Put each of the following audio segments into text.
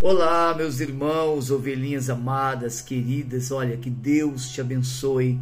Olá, meus irmãos, ovelhinhas amadas, queridas, olha, que Deus te abençoe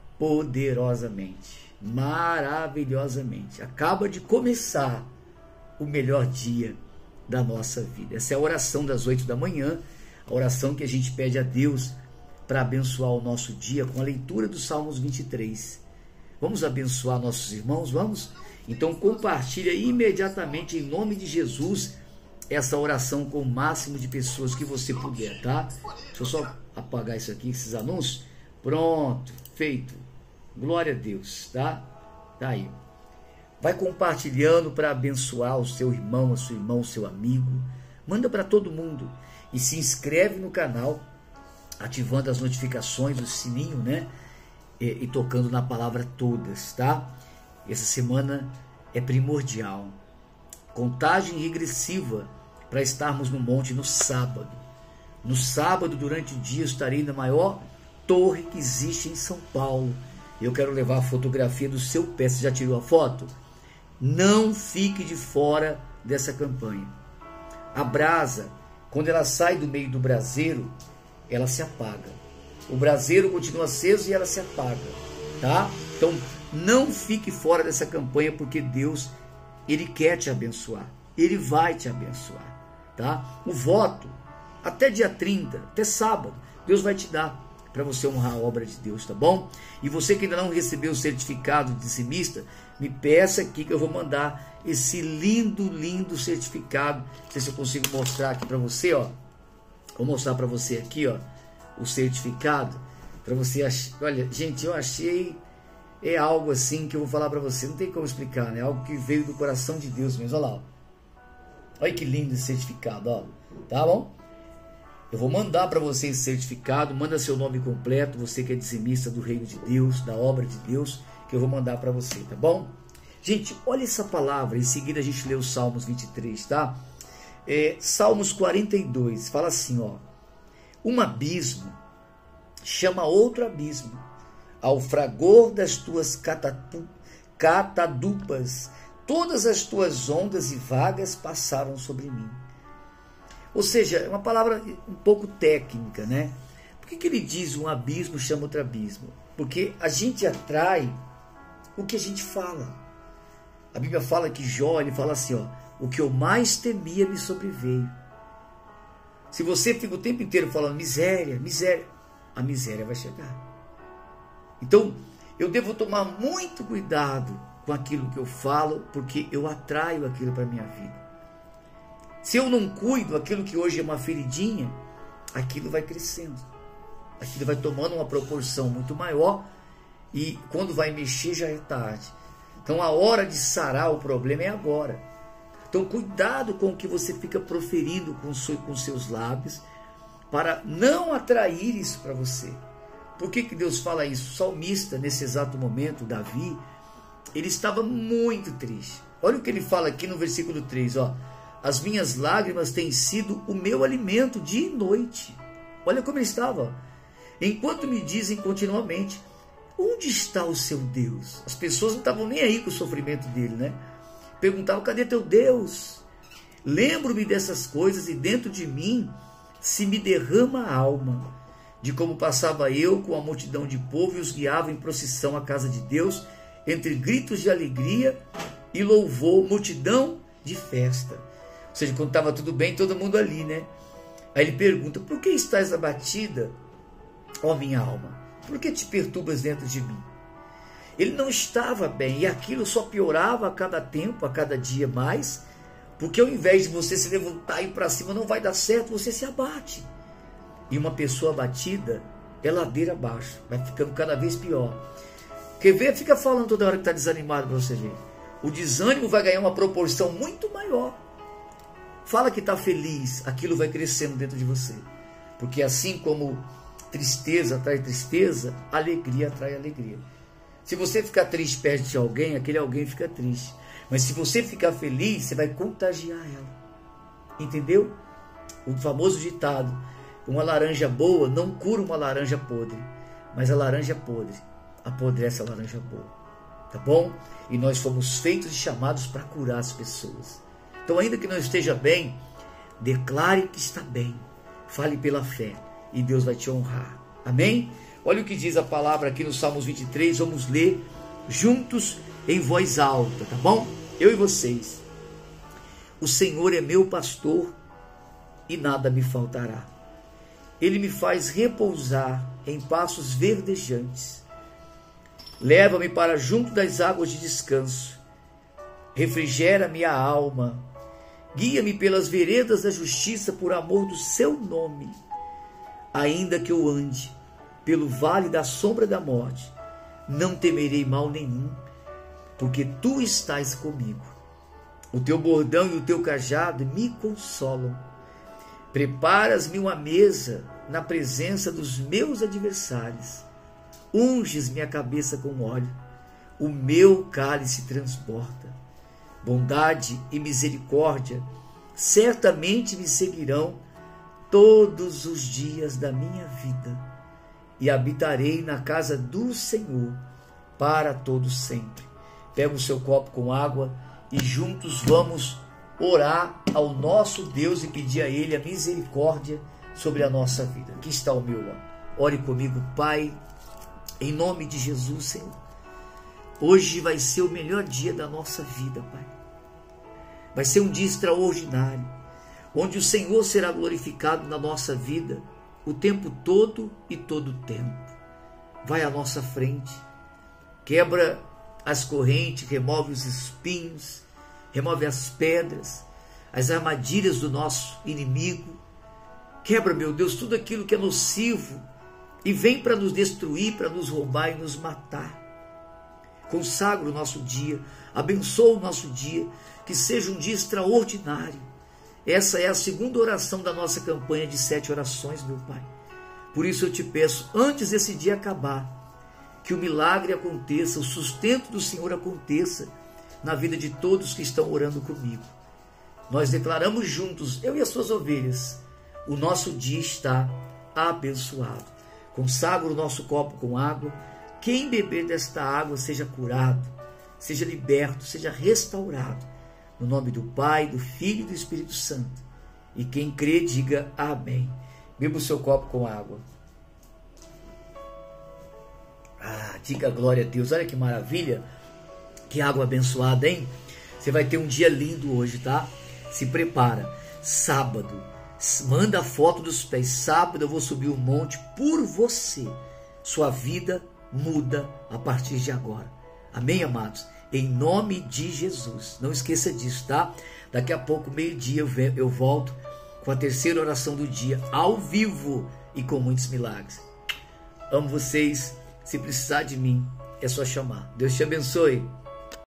poderosamente, maravilhosamente. Acaba de começar o melhor dia da nossa vida. Essa é a oração das 8 da manhã, a oração que a gente pede a Deus para abençoar o nosso dia com a leitura do Salmos 23. Vamos abençoar nossos irmãos? Vamos? Então compartilha imediatamente em nome de Jesus essa oração com o máximo de pessoas que você puder, tá? Deixa eu só apagar isso aqui, esses anúncios. Pronto, feito. Glória a Deus, tá? Tá aí. Vai compartilhando para abençoar o seu irmão, a sua irmã, o seu amigo. Manda para todo mundo. E se inscreve no canal, ativando as notificações, o sininho, né? E tocando na palavra todas, tá? Essa semana é primordial. Contagem regressiva para estarmos no monte no sábado. No sábado, durante o dia, estarei na maior torre que existe em São Paulo. Eu quero levar a fotografia do seu pé. Você já tirou a foto? Não fique de fora dessa campanha. A brasa, quando ela sai do meio do braseiro, ela se apaga. O braseiro continua aceso e ela se apaga, tá? Então, não fique fora dessa campanha, porque Deus, Ele quer te abençoar. Ele vai te abençoar, tá? O voto, até dia 30, até sábado, Deus vai te dar para você honrar a obra de Deus, tá bom? E você que ainda não recebeu o certificado de dizimista, me peça aqui que eu vou mandar esse lindo certificado. Não sei se eu consigo mostrar aqui para você, ó. Vou mostrar para você aqui, ó, o certificado, para você achar. Olha, gente, eu achei, é algo assim que eu vou falar para você, não tem como explicar, né? Algo que veio do coração de Deus mesmo. Olha lá, ó. Olha que lindo esse certificado, ó. Tá bom? Eu vou mandar para você esse certificado. Manda seu nome completo, você que é dizimista do reino de Deus, da obra de Deus, que eu vou mandar para você, tá bom? Gente, olha essa palavra. Em seguida a gente lê os Salmos 23, tá? Salmos 42, fala assim, ó. Um abismo chama outro abismo, ao fragor das tuas catadupas, todas as tuas ondas e vagas passaram sobre mim. Ou seja, é uma palavra um pouco técnica, né? Por que ele diz um abismo chama outro abismo? Porque a gente atrai o que a gente fala. A Bíblia fala que Jó, ele fala assim, ó, o que eu mais temia me sobreveio. Se você fica o tempo inteiro falando miséria, miséria, a miséria vai chegar. Então, eu devo tomar muito cuidado com aquilo que eu falo, porque eu atraio aquilo para a minha vida. Se eu não cuido, aquilo que hoje é uma feridinha, aquilo vai crescendo. Aquilo vai tomando uma proporção muito maior e quando vai mexer já é tarde. Então, a hora de sarar o problema é agora. Então, cuidado com o que você fica proferindo com seus lábios, para não atrair isso para você. Por que Deus fala isso? O salmista, nesse exato momento, Davi, ele estava muito triste. Olha o que ele fala aqui no versículo 3, ó. As minhas lágrimas têm sido o meu alimento dia e noite. Olha como ele estava, ó. Enquanto me dizem continuamente, onde está o seu Deus? As pessoas não estavam nem aí com o sofrimento dele, né? Perguntavam, cadê teu Deus? Lembro-me dessas coisas e dentro de mim se me derrama a alma, de como passava eu com a multidão de povo e os guiava em procissão à casa de Deus, entre gritos de alegria e louvor, multidão de festa. Ou seja, quando estava tudo bem, todo mundo ali, né? Aí ele pergunta, por que estás abatida, ó minha alma? Por que te perturbas dentro de mim? Ele não estava bem, e aquilo só piorava a cada tempo, a cada dia mais, porque ao invés de você se levantar e ir para cima, não vai dar certo, você se abate. E uma pessoa abatida é ladeira abaixo, vai ficando cada vez pior. Quer ver? Fica falando toda hora que está desanimado para você ver. O desânimo vai ganhar uma proporção muito maior. Fala que está feliz, aquilo vai crescendo dentro de você. Porque assim como tristeza atrai tristeza, alegria atrai alegria. Se você ficar triste perto de alguém, aquele alguém fica triste. Mas se você ficar feliz, você vai contagiar ela. Entendeu? O famoso ditado, uma laranja boa não cura uma laranja podre, mas a laranja podre apodrece a laranja boa. Tá bom? E nós fomos feitos e chamados para curar as pessoas. Então, ainda que não esteja bem, Declare que está bem. Fale pela fé e Deus vai te honrar. Amém? Olha o que diz a palavra aqui no Salmos 23. Vamos ler juntos em voz alta, tá bom? Eu e vocês. O Senhor é meu pastor e nada me faltará. Ele me faz repousar em pastos verdejantes. Leva-me para junto das águas de descanso. Refrigera minha alma. Guia-me pelas veredas da justiça por amor do seu nome. Ainda que eu ande pelo vale da sombra da morte, não temerei mal nenhum, porque tu estás comigo. O teu bordão e o teu cajado me consolam. Preparas-me uma mesa na presença dos meus adversários. Unges minha cabeça com óleo. O meu cálice transborda. Bondade e misericórdia certamente me seguirão todos os dias da minha vida, e habitarei na casa do Senhor para todo sempre. Pega o seu copo com água e juntos vamos orar ao nosso Deus e pedir a Ele a misericórdia sobre a nossa vida. Aqui está o meu. Ore comigo, Pai, em nome de Jesus, Senhor. Hoje vai ser o melhor dia da nossa vida, Pai. Vai ser um dia extraordinário, onde o Senhor será glorificado na nossa vida o tempo todo e todo o tempo. Vai à nossa frente, quebra as correntes, remove os espinhos, remove as pedras, as armadilhas do nosso inimigo. Quebra, meu Deus, tudo aquilo que é nocivo e vem para nos destruir, para nos roubar e nos matar. Consagra o nosso dia, abençoa o nosso dia, que seja um dia extraordinário. Essa é a segunda oração da nossa campanha de 7 orações, meu Pai. Por isso eu te peço, antes desse dia acabar, que o milagre aconteça, o sustento do Senhor aconteça na vida de todos que estão orando comigo. Nós declaramos juntos, eu e as suas ovelhas, o nosso dia está abençoado. Consagra o nosso copo com água. Quem beber desta água seja curado, seja liberto, seja restaurado. No nome do Pai, do Filho e do Espírito Santo. E quem crê, diga amém. Beba o seu copo com água. Diga glória a Deus. Olha que maravilha. Que água abençoada, hein? Você vai ter um dia lindo hoje, tá? Se prepara. Sábado. Manda a foto dos pés. Sábado eu vou subir o monte por você. Sua vida muda a partir de agora. Amém, amados? Em nome de Jesus. Não esqueça disso, tá? Daqui a pouco, meio-dia, eu volto com a terceira oração do dia, ao vivo e com muitos milagres. Amo vocês. Se precisar de mim, é só chamar. Deus te abençoe.